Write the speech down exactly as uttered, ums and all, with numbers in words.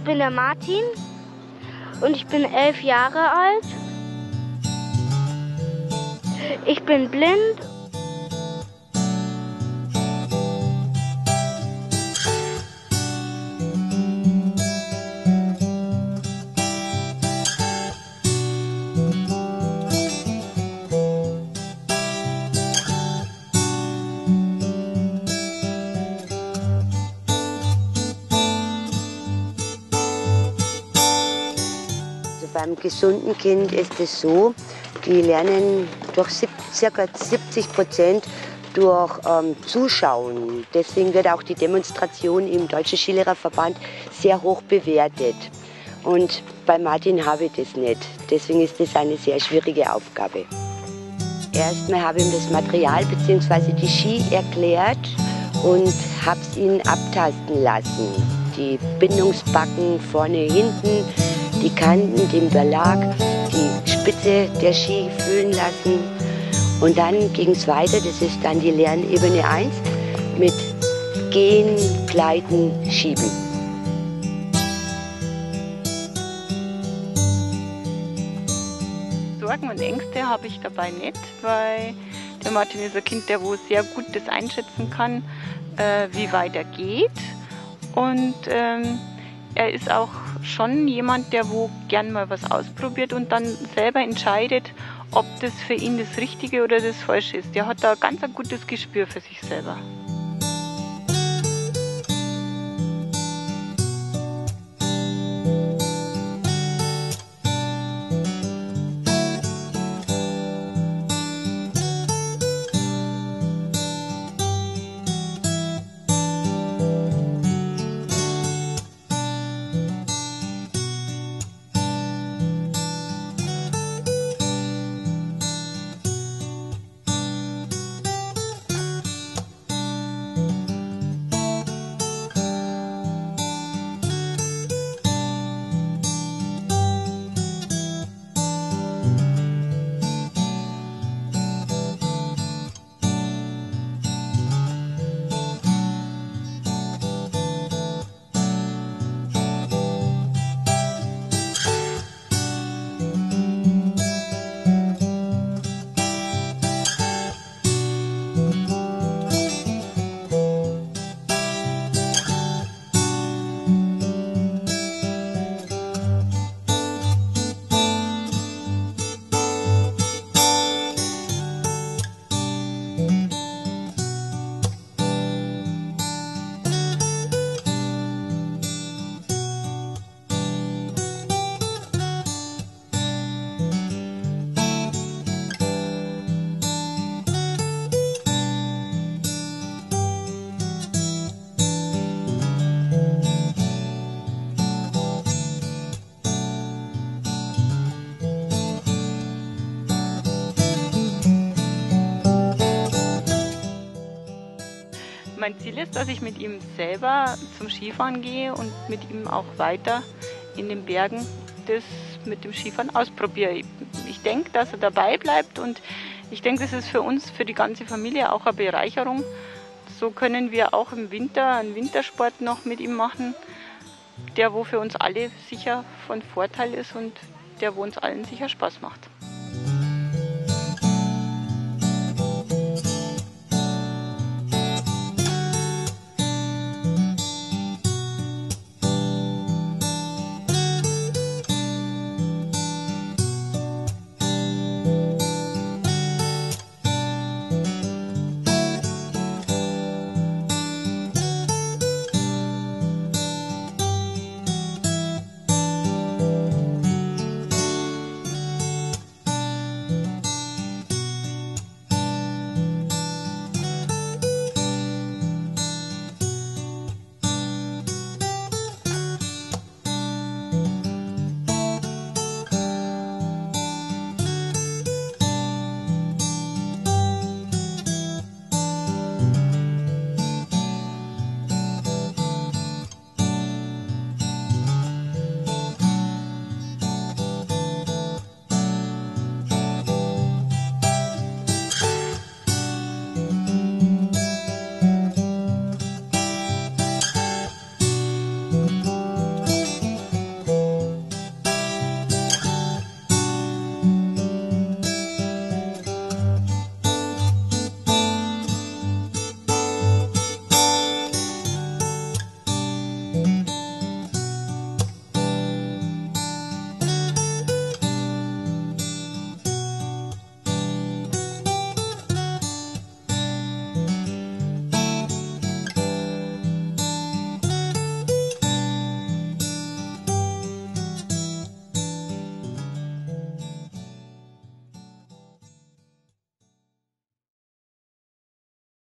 bin der Martin und ich bin elf Jahre alt. Ich bin blind. Beim gesunden Kind ist es so, die lernen durch ca. siebzig Prozent durch ähm, Zuschauen. Deswegen wird auch die Demonstration im Deutschen Skilehrerverband sehr hoch bewertet. Und bei Martin habe ich das nicht. Deswegen ist das eine sehr schwierige Aufgabe. Erstmal habe ich ihm das Material bzw. die Ski erklärt und habe es ihn abtasten lassen. Die Bindungsbacken vorne, hinten, die Kanten, den Belag, die Spitze der Ski fühlen lassen. Und dann ging es weiter, das ist dann die Lernebene eins mit Gehen, Gleiten, Schieben. Sorgen und Ängste habe ich dabei nicht, weil der Martin ist ein Kind, der wo sehr gut das einschätzen kann, äh, wie weit er geht. Und ähm, er ist auch schon jemand, der wo gern mal was ausprobiert und dann selber entscheidet, ob das für ihn das Richtige oder das Falsche ist. Der hat da ganz ein gutes Gespür für sich selber. Mein Ziel ist, dass ich mit ihm selber zum Skifahren gehe und mit ihm auch weiter in den Bergen das mit dem Skifahren ausprobiere. Ich denke, dass er dabei bleibt und ich denke, das ist für uns, für die ganze Familie auch eine Bereicherung. So können wir auch im Winter einen Wintersport noch mit ihm machen, der wo für uns alle sicher von Vorteil ist und der wo uns allen sicher Spaß macht.